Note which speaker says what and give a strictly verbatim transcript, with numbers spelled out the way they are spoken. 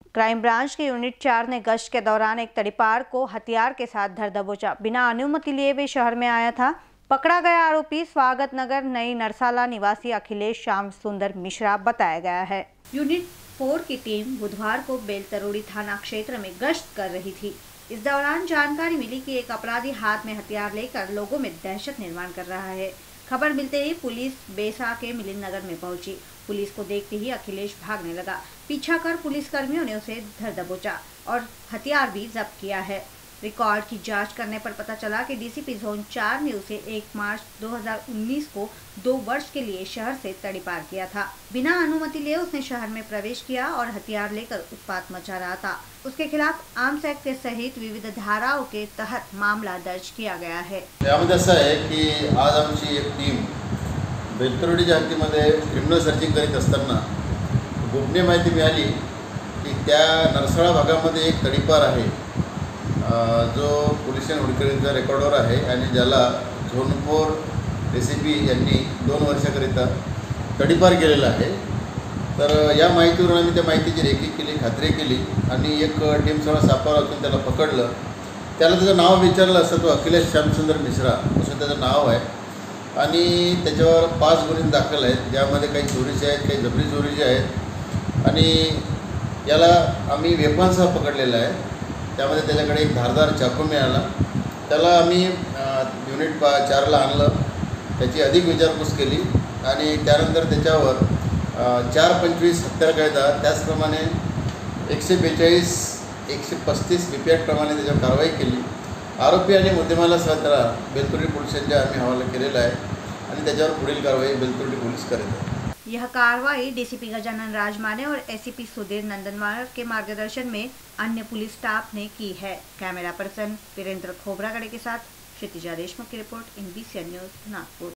Speaker 1: Crime branch के unit चार ने गश्त के दौरान एक तड़ीपार को हथियार के साथ धर दबोचा। बिना अनुमति लिए वे शहर में आया था। पकड़ा गया आरोपी स्वागत नगर नई नरसाला निवासी अखिलेश श्याम सुंदर मिश्रा बताया गया है। यूनिट फोर की टीम बुधवार को बेलतरोड़ी थाना क्षेत्र में गश्त कर रही थी। इस दौरान जानकारी मिली कि एक अपराधी हाथ में हथियार लेकर लोगों में दहशत निर्माण कर रहा है। खबर मिलते ही पुलिस बेसा के मिलिंद नगर में पहुंची। पुलिस को देखते ही अखिलेश भागने लगा। पीछा कर पुलिस कर्मियों ने उसे धर दबोचा और हथियार भी जब्त किया है। रिकॉर्ड की जांच करने पर पता चला कि डीसीपी जोन चार ने उसे एक मार्च दो हज़ार उन्नीस को दो वर्ष के लिए शहर से तड़ीपार किया था। बिना अनुमति लिए उसने शहर में प्रवेश किया और हथियार लेकर उत्पात मचा रहा था। उसके खिलाफ आर्म्स एक्ट के सहित विविध धाराओं के तहत मामला दर्ज किया गया है।
Speaker 2: यामध्ये असं आहे की आज आमची एक टीम बेलतरोडीच्या हद्दीमध्ये क्रिमिनल सर्चिंग करीत असताना गोपनीय माहिती मिळाली की त्या नरसाळा भागामध्ये एक तडीपार आहे जो पोलीस स्टेशन हुडकरीचा रेकॉर्डवर आहे आणि ज्याला झोन फोर एसीपी यांनी दोन वर्षाकरिता तडीपार केलेला आहे। तर या माहितीवरून आम्ही त्या माहितीची रेखी केली, खात्री केली आणि एक टीम सगळा सापळा असून त्याला पकडलं। त्याला त्याचं नाव विचारलं असतं, तो अखिलेश श्यामसुंदर मिश्रा असं त्याचं नाव आहे आणि त्याच्यावर पाच गुन्हे दाखल आहेत, ज्यामध्ये काही चोरीचे आहेत, काही जबरी चोरीचे आहेत आणि याला आम्ही वेपनसह पकडलेला आहे। त्यामध्ये त्याच्याकडे एक धारदार चाकू मिळाला। त्याला आम्ही युनिट पा चारला आणलं, त्याची अधिक विचारपूस केली आणि त्यानंतर त्याच्यावर चार पंचवीस हत्यार कायदा त्याचप्रमाणे एकशे बेचाळीस एकशे पस्तीस बी पी ॲक्टप्रमाणे त्याच्यावर कारवाई केली। आरोपी आणि मुद्देमालासह त्याला बेलतरोडी पोलीस स्टेशनच्या आम्ही हवाला केलेला आहे आणि त्याच्यावर पुढील कारवाई बेलतरोडी पोलीस करेल।
Speaker 1: यह कार्रवाई डीसीपी गजानन राजमाने और एसीपी सुधीर नंदनवार के मार्गदर्शन में अन्य पुलिस स्टाफ ने की है। कैमरा पर्सन वीरेंद्र खोबरागड़े के साथ क्षितिजा देशमुख की रिपोर्ट, एनबीसी न्यूज नागपुर।